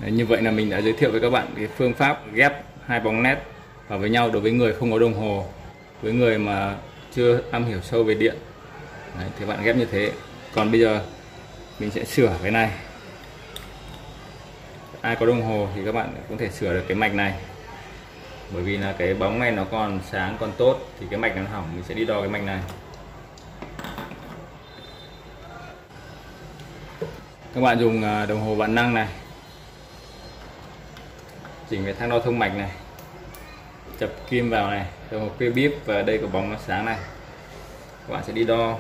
Đấy, như vậy là mình đã giới thiệu với các bạn cái phương pháp ghép hai bóng led vào với nhau đối với người không có đồng hồ, với người mà chưa am hiểu sâu về điện. Đấy, thì bạn ghép như thế. Còn bây giờ mình sẽ sửa cái này. Ai có đồng hồ thì các bạn cũng thể sửa được cái mạch này, bởi vì là cái bóng này nó còn sáng còn tốt thì cái mạch nó hỏng, mình sẽ đi đo cái mạch này. Các bạn dùng đồng hồ vạn năng này, chỉnh cái thang đo thông mạch này, chập kim vào này, đồng hồ kê bíp và đây có bóng nó sáng này. Các bạn sẽ đi đo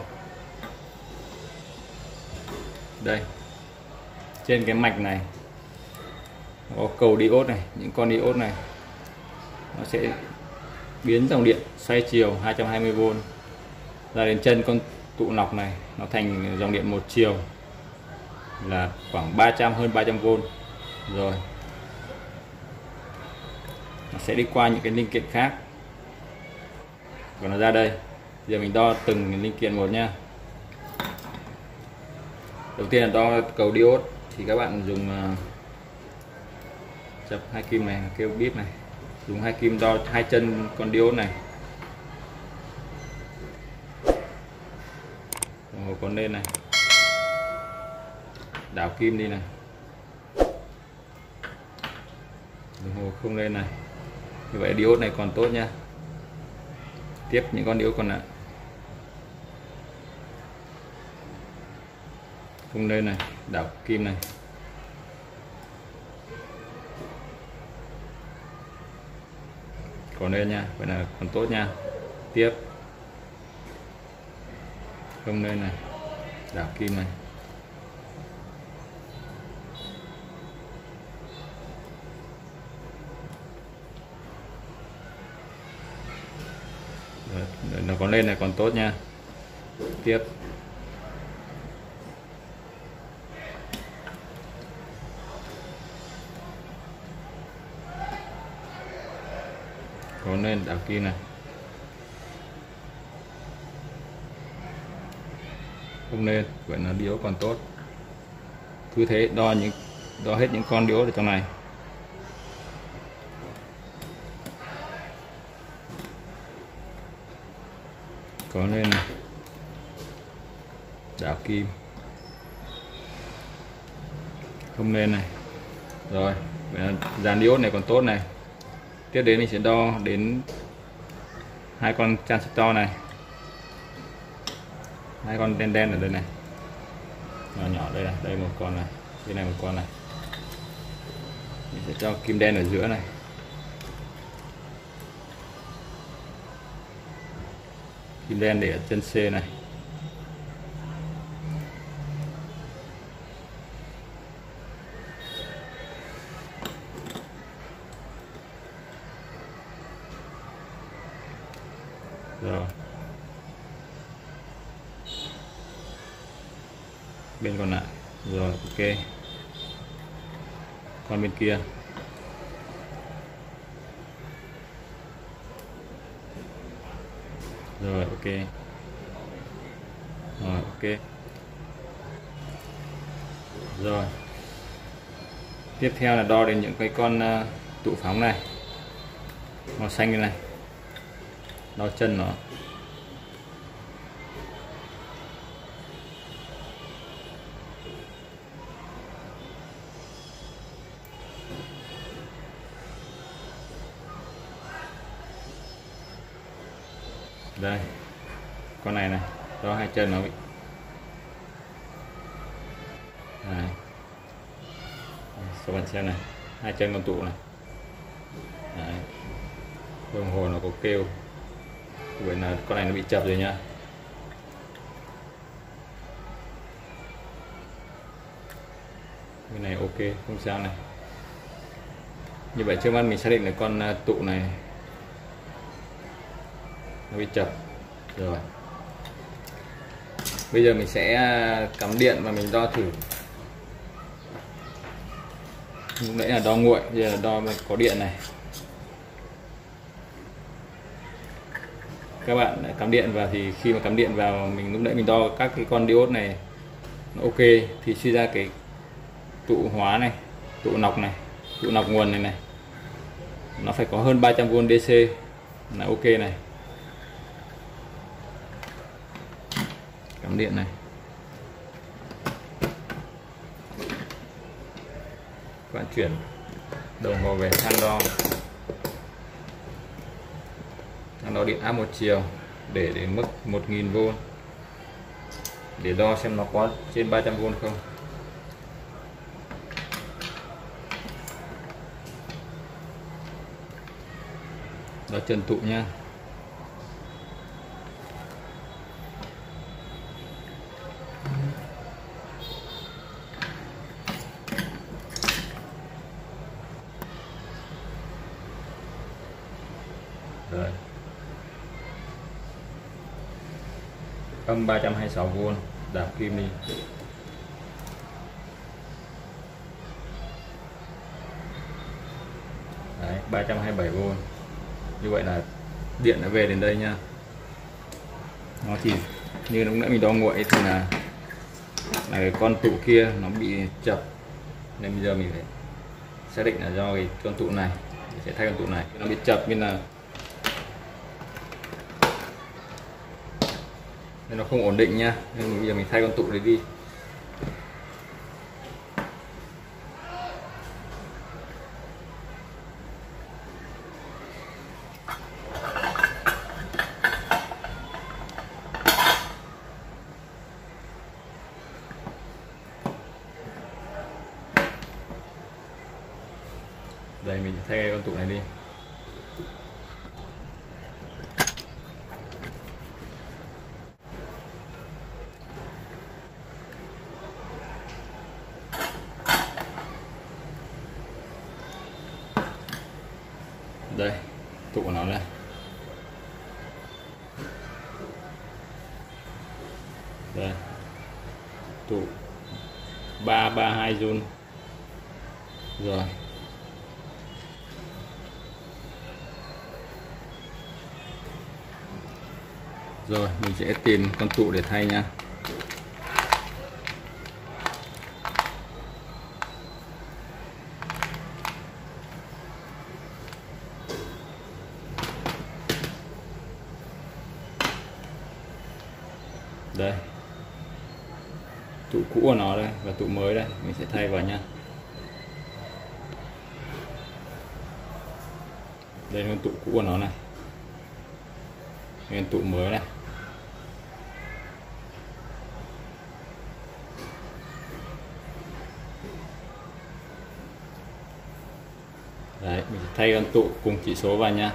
đây, trên cái mạch này có cầu diode này, những con diode này nó sẽ biến dòng điện xoay chiều 220V ra đến chân con tụ lọc này, nó thành dòng điện một chiều là khoảng 300 hơn 300V. Rồi nó sẽ đi qua những cái linh kiện khác và nó ra đây. Giờ mình đo từng linh kiện một nha. Đầu tiên là đo cầu diode thì các bạn dùng chập hai kim này, kêu bíp này, dùng hai kim đo hai chân con diode này. Đồng hồ còn lên này, đảo kim đi này, đồng hồ không lên này. Như vậy diode này còn tốt nha. Tiếp những con diode còn lại không lên này, đảo kim này. Còn lên nha, vậy là còn tốt nha. Tiếp không lên này, đảo kim này. Rồi, nó còn lên này còn tốt nha. Tiếp có lên, đảo kim này. Không lên, vậy là diode còn tốt. Cứ thế đo hết những con diode ở trong này. Có lên này, đảo kim. Không lên này. Rồi, vậy là dàn diode này còn tốt này. Tiếp đến mình sẽ đo đến hai con transistor này, hai con đen đen ở đây này, nhỏ nhỏ đây này, đây một con này, bên này một con này. Mình sẽ cho kim đen ở giữa này, kim đen để ở chân C này. Rồi bên còn lại. Rồi ok, con bên kia. Rồi ok. Rồi ok. Rồi tiếp theo là đo đến những cái con tụ phóng này, màu xanh như này, đo chân nó. Đây con này này, đo hai chân nó bị này. Các bạn xem này, hai chân con tụ này. Đấy. Đồng hồ nó có kêu, vậy là con này nó bị chập rồi nha. Cái này ok, không sao này. Như vậy trước mắt mình xác định là con tụ này nó bị chập rồi. Bây giờ mình sẽ cắm điện và mình đo thử. Lúc nãy là đo nguội, bây giờ là đo có điện này. Các bạn cắm điện vào thì khi mà cắm điện vào, mình lúc nãy mình đo các cái con diode này nó ok thì suy ra cái tụ hóa này tụ nọc này, tụ nọc nguồn này nó phải có hơn 300V DC là ok này. Cắm điện này, bạn chuyển đồng hồ về thang đo điện áp một chiều để đến mức 1000V để đo xem nó có trên 300V không. Đó chân tụ nha. Rồi. Âm 326V, đạp kim đi. Đấy, 327V. Như vậy là điện đã về đến đây nha. Nó chỉ như lúc nãy mình đo nguội thì là cái con tụ kia nó bị chập, nên bây giờ mình phải xác định là do cái con tụ này, mình sẽ thay con tụ này, nó bị chập nên nó không ổn định nha, nên bây giờ mình thay con tụ đấy đi. Đây mình thay con tụ này đi. Đây, tụ của nó đây. Đây. Tụ 332V. Rồi. Rồi, mình sẽ tìm con tụ để thay nha. Đây, tụ cũ của nó đây và tụ mới đây, mình sẽ thay vào nha. Đây là con tụ cũ của nó này, con tụ mới này. Đấy, mình sẽ thay con tụ cùng chỉ số vào nha.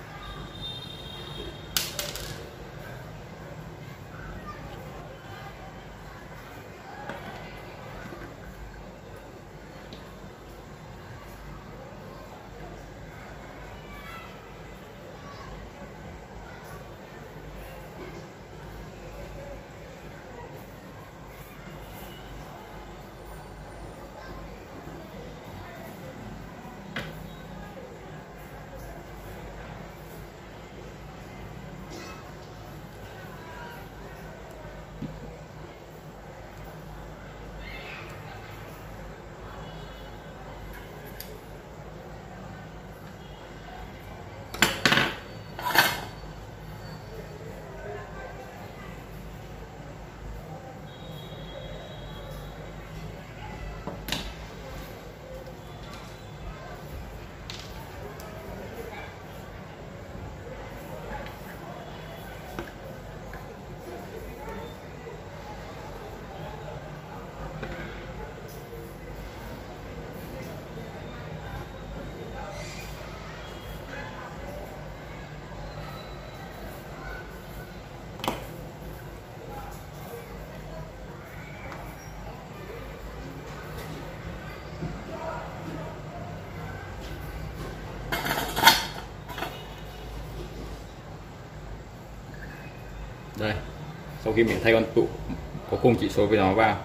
Đây, sau khi mình thay con tụ có cùng chỉ số với nó vào,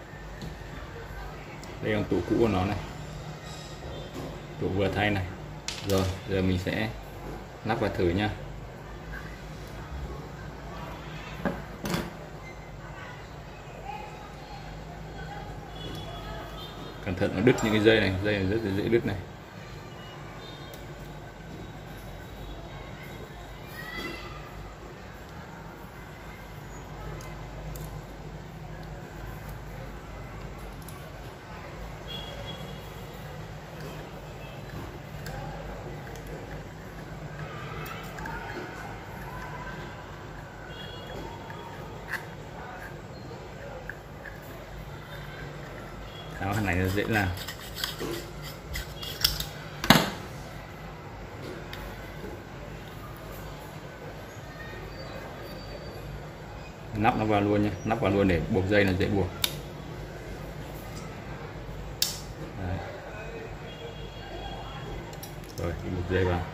đây con tụ cũ của nó này, tụ vừa thay này. Rồi giờ mình sẽ lắp vào thử nha. cẩn thận nó đứt những cái dây này rất là dễ đứt này. Tháo cái này nó dễ làm. Nắp nó vào luôn nhé, nắp vào luôn để buộc dây là dễ buộc. Đấy. Rồi buộc dây vào.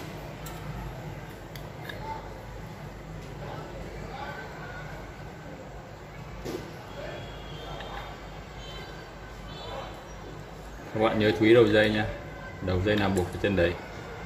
Các bạn nhớ chú ý đầu dây nha, đầu dây nào buộc ở chân đấy.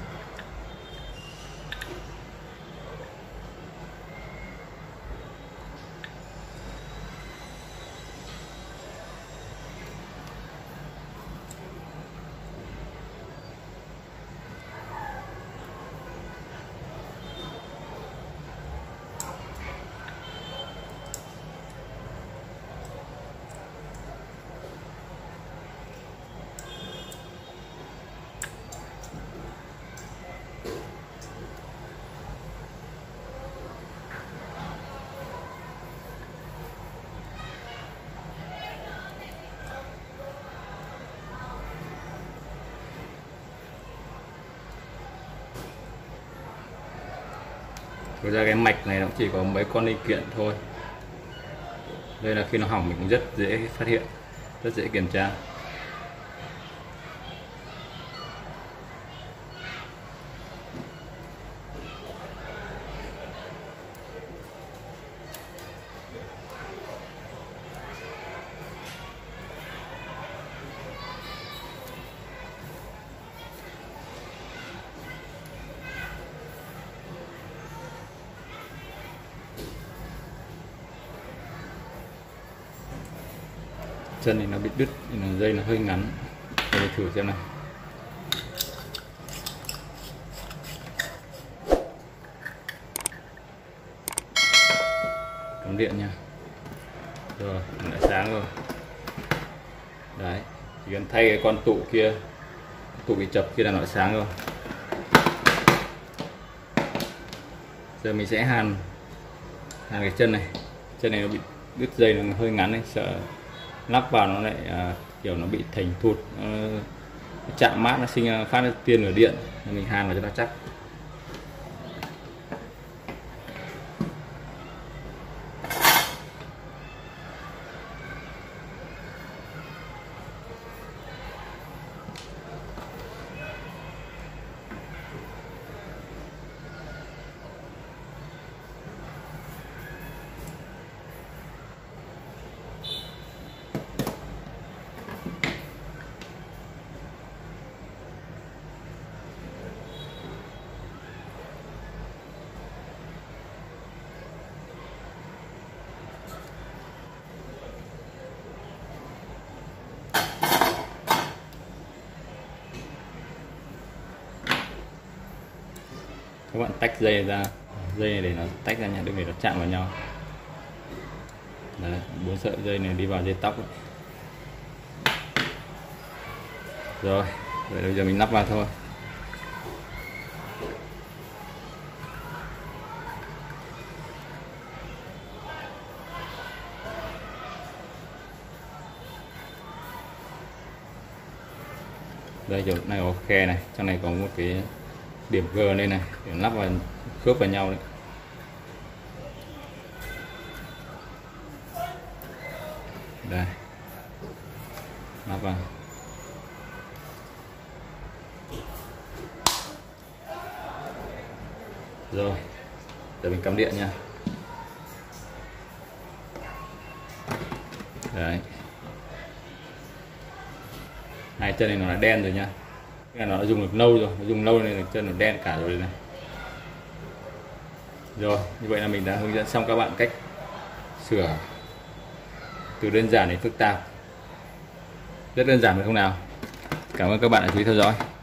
Thực ra cái mạch này nó chỉ có mấy con linh kiện thôi. Đây là khi nó hỏng mình cũng rất dễ phát hiện, rất dễ kiểm tra. Chân này nó bị đứt, dây nó hơi ngắn. Để thử xem nào. Cắm điện nha. Rồi, đã sáng rồi. Đấy, chỉ cần thay cái con tụ kia, tụ bị chập kia là nó đã sáng rồi. Giờ mình sẽ hàn cái chân này nó bị đứt dây, nó hơi ngắn này, sợ lắp vào nó lại kiểu nó bị thành thụt, chạm mát nó sinh phát tiên lửa điện, nên mình hàn vào cho nó chắc. Các bạn tách dây ra, dây này để nó tách ra nha, đừng để nó chạm vào nhau. Đấy, 4 sợi dây này đi vào dây tóc ấy. Rồi, vậy bây giờ mình lắp vào thôi. Đây chỗ này có khe này, trong này có một cái điểm G đây này để lắp vào, khớp vào nhau đấy. Đây, lắp vào. Rồi, giờ mình cắm điện nha. Đấy, hai chân này nó là đen rồi nha, cái này nó đã dùng được lâu rồi, nó dùng lâu nên chân nó đen cả rồi này. Rồi, như vậy là mình đã hướng dẫn xong các bạn cách sửa từ đơn giản đến phức tạp. Rất đơn giản phải không nào? Cảm ơn các bạn đã chú ý theo dõi.